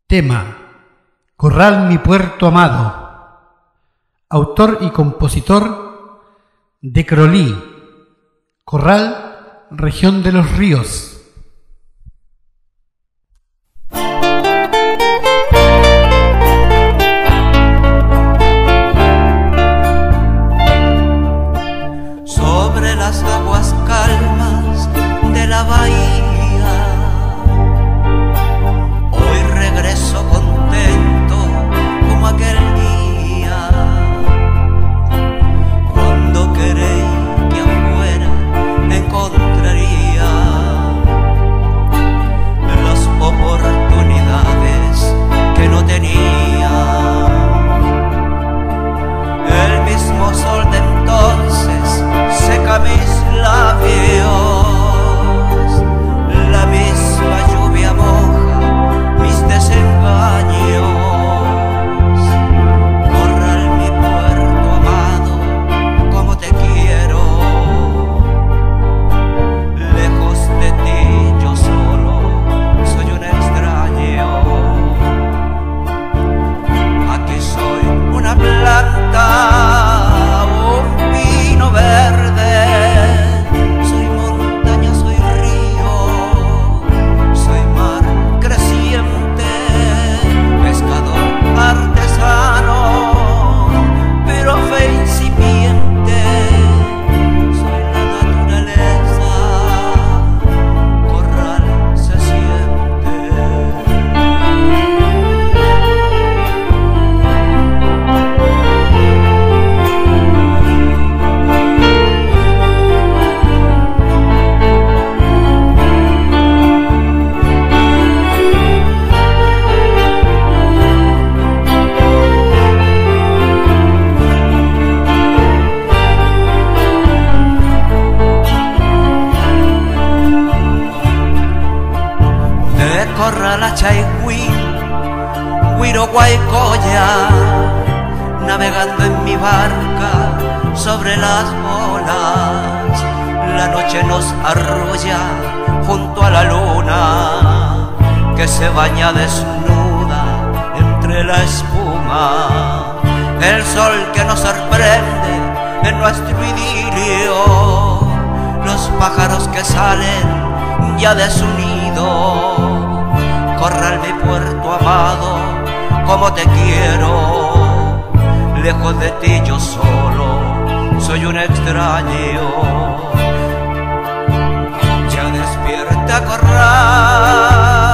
Tema: Corral mi puerto amado. Autor y compositor: de Crolí. Corral, región de los ríos. Sobre las aguas calmas de la bahía, hoy regreso contento como aquel día, cuando creí que afuera encontraría las oportunidades que no tenía. El mismo sol de entonces seca mis labios, la misma lluvia moja mis desengaños. Corral mi puerto amado, como te quiero, lejos de ti yo solo soy un extraño. Aquí soy una planta, un pino verde, soy montaña, soy río, soy mar creciente, pescador artesano, pero fe incipiente, soy la naturaleza, corral se siente. De Corral a Chaihuín, Huiro Guaycoya, navegando en mi barca sobre las olas. La noche nos arrulla junto a la luna, que se baña desnuda entre la espuma. El sol que nos sorprende en nuestro idilio, los pájaros que salen ya de su nido. Corral mi puerto amado, como te quiero, lejos de ti yo solo soy un extraño. Ya despierta, corral.